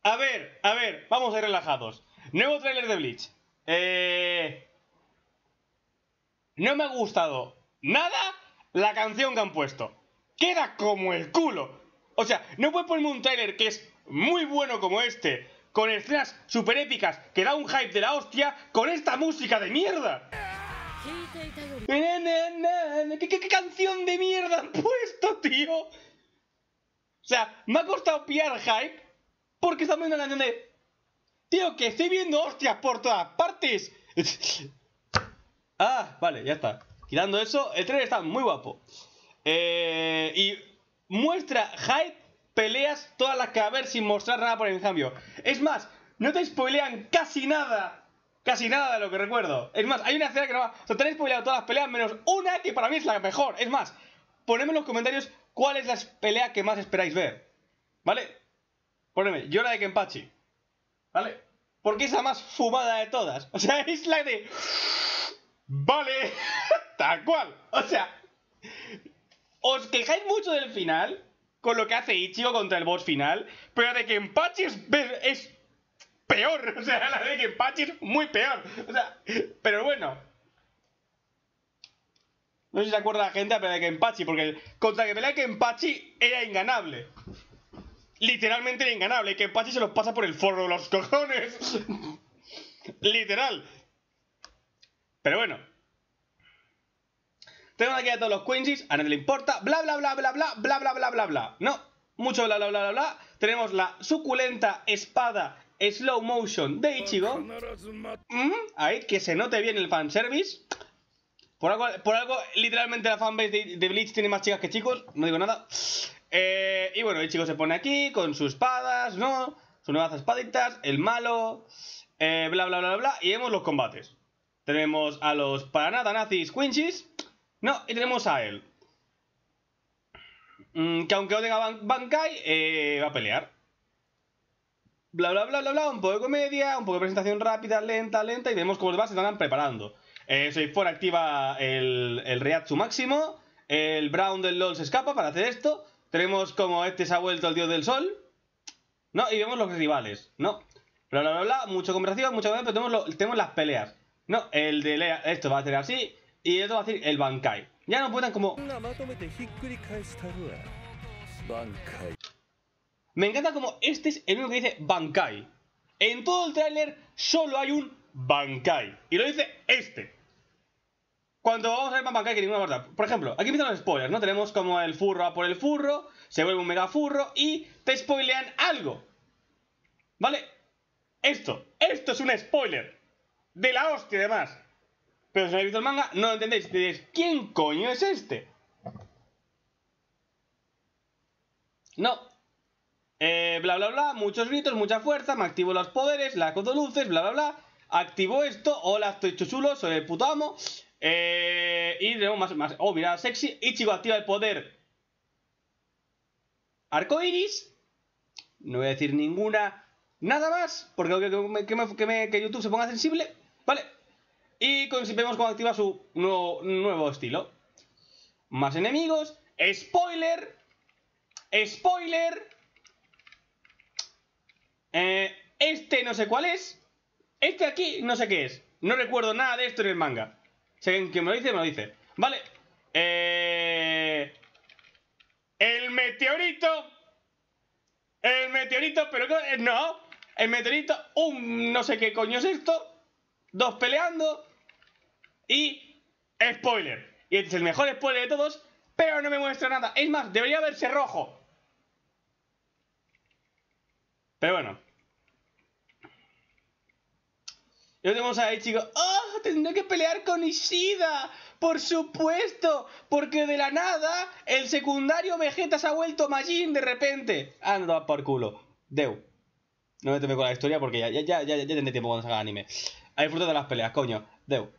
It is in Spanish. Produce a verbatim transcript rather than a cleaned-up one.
a ver, a ver, vamos a ir relajados. Nuevo tráiler de Bleach. Eh... No me ha gustado nada la canción que han puesto. Queda como el culo. O sea, no puedes ponerme un tráiler que es muy bueno como este, con escenas super épicas, que da un hype de la hostia, con esta música de mierda. ¿Qué, qué, qué canción de mierda han puesto, tío? O sea, me ha costado pillar hype porque están viendo la canción de... Tío, que estoy viendo hostias por todas partes. Ah, vale, ya está. Quitando eso, el trailer está muy guapo. Eh, y muestra hype, peleas, todas las que va a haber sin mostrar nada por el cambio. Es más, no te spoilean casi nada. Casi nada de lo que recuerdo. Es más, hay una escena que no va... O sea, te han spoileado todas las peleas menos una que para mí es la mejor. Es más, ponedme en los comentarios cuál es la pelea que más esperáis ver. ¿Vale? Ponedme, Llora de Kenpachi. ¿Vale? Porque es la más fumada de todas. O sea, es la de... Vale, tal cual. O sea, os quejáis mucho del final, con lo que hace Ichigo contra el boss final, pero de Kenpachi es, es peor. O sea, la de Kenpachi es muy peor. O sea, pero bueno. No sé si se acuerda la gente de Kenpachi, porque contra que pelea Kenpachi era inganable. Literalmente era inganable. Y Kenpachi se los pasa por el forro de los cojones. Literal. Pero bueno. Tenemos aquí a todos los Quincy's, a nadie le importa. Bla bla bla bla bla bla bla bla bla bla. No, mucho bla bla bla bla bla. Tenemos la suculenta espada slow motion de Ichigo. Mm, ahí, que se note bien el fanservice. Por algo, por algo literalmente la fanbase de, de Bleach tiene más chicas que chicos. No digo nada. Eh, y bueno, Ichigo se pone aquí con sus espadas, ¿no? Sus nuevas espaditas, el malo. Eh, bla bla bla bla bla. Y vemos los combates. Tenemos a los para nada nazis Quincy's. No, y tenemos a él. Mm, que aunque odia a Ban Bankai, eh, va a pelear. Bla, bla, bla, bla, bla. Un poco de comedia, un poco de presentación rápida, lenta, lenta. Y vemos cómo los demás se están preparando. Eh, Soifor activa el, el Reatsu máximo. El Brown del LoL se escapa para hacer esto. Tenemos como este se ha vuelto el dios del sol. No, y vemos los rivales. No. Bla, bla, bla, bla. Mucha conversación, mucha conversación, pero tenemos, lo, tenemos las peleas. No, el de Lea, esto va a hacer así. Y esto va a decir el Bankai. Ya no puedan como... Me encanta como este es el único que dice Bankai. En todo el tráiler solo hay un Bankai. Y lo dice este. Cuando vamos a ver más Bankai que ninguna verdad. Por ejemplo, aquí empiezan los spoilers, ¿no? Tenemos como el furro a por el furro. Se vuelve un mega furro y te spoilean algo. ¿Vale? Esto. Esto es un spoiler. De la hostia, además. Pero si no habéis visto el manga, no lo entendéis. Diréis, ¿quién coño es este? No. Eh, bla, bla, bla. Muchos gritos, mucha fuerza. Me activo los poderes, la codo luces, bla, bla, bla. Activo esto. Hola, estoy chuchulo, soy el puto amo. Eh, y tenemos más, más. Oh, mira, sexy. Ichigo activa el poder arcoiris. No voy a decir ninguna. Nada más. Porque que, que, me, que, me, que YouTube se ponga sensible. Vale. Y vemos cómo activa su nuevo, nuevo estilo. Más enemigos. Spoiler. Spoiler. Eh, este no sé cuál es. Este aquí no sé qué es. No recuerdo nada de esto en el manga. Si alguien que me lo dice, me lo dice. Vale. Eh, el meteorito. El meteorito, pero no. El meteorito. Un no sé qué coño es esto. Dos peleando. Y spoiler. Y este es el mejor spoiler de todos, pero no me muestra nada. Es más, debería verse rojo. Pero bueno. Y luego tenemos a Ichigo. ¡Oh! Tendré que pelear con Ishida. Por supuesto. Porque de la nada el secundario Vegeta se ha vuelto Majin de repente. Anda por culo. Deu. No me teme con la historia porque ya, ya, ya, ya, ya tendré tiempo cuando salga anime. A disfrutar de las peleas, coño. Deu.